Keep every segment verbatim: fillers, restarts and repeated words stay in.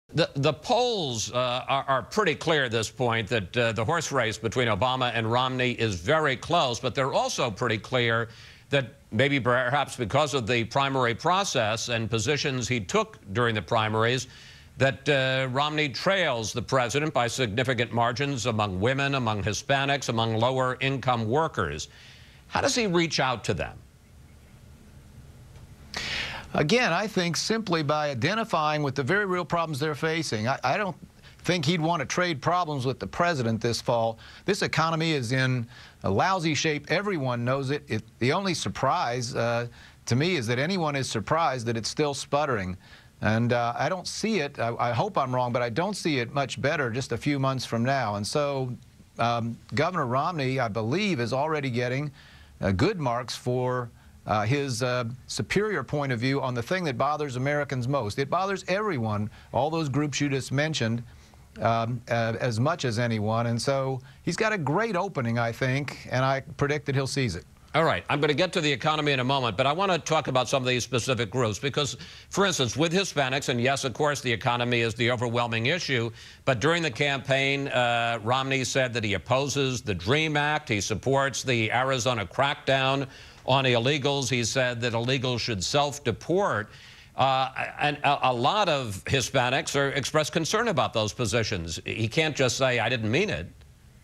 The, the polls uh, are, are pretty clear at this point that uh, the horse race between Obama and Romney is very close, but they're also pretty clear that maybe perhaps because of the primary process and positions he took during the primaries, that uh, Romney trails the president by significant margins among women, among Hispanics, among lower-income workers. How does he reach out to them? Again, I think simply by identifying with the very real problems they're facing. I, I don't think he'd want to trade problems with the president this fall. This economy is in a lousy shape. Everyone knows it. it the only surprise uh, to me is that anyone is surprised that it's still sputtering. And uh, I don't see it. I, I hope I'm wrong, but I don't see it much better just a few months from now. And so um, Governor Romney, I believe, is already getting uh, good marks for Uh, his uh, superior point of view on the thing that bothers Americans most. It bothers everyone, all those groups you just mentioned, um, uh, as much as anyone. And so he's got a great opening, I think, and I predict that he'll seize it. All right, I'm going to get to the economy in a moment, but I want to talk about some of these specific groups because, for instance, with Hispanics, and yes, of course, the economy is the overwhelming issue, but during the campaign, uh, Romney said that he opposes the DREAM Act. He supports the Arizona crackdown on illegals. He said that illegals should self-deport. Uh, and a, a lot of Hispanics are expressed concern about those positions. He can't just say, I didn't mean it.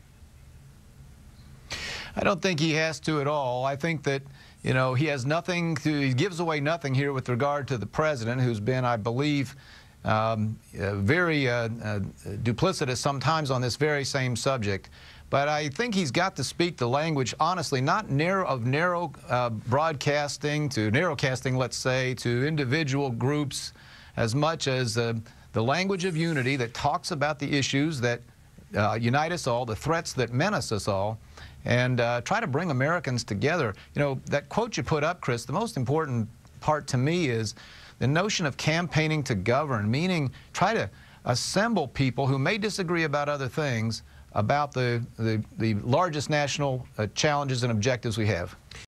I don't think he has to at all. I think that, you know, he has nothing to, he gives away nothing here with regard to the president, who's been, I believe, um, uh, very uh, uh, duplicitous sometimes on this very same subject. But I think he's got to speak the language, honestly, not narrow, of narrow uh, broadcasting to narrowcasting, let's say, to individual groups, as much as uh, the language of unity that talks about the issues that uh, unite us all, the threats that menace us all, and uh, try to bring Americans together. You know, that quote you put up, Chris, the most important part to me is the notion of campaigning to govern, meaning try to assemble people who may disagree about other things, about the, the, the largest national uh, challenges and objectives we have.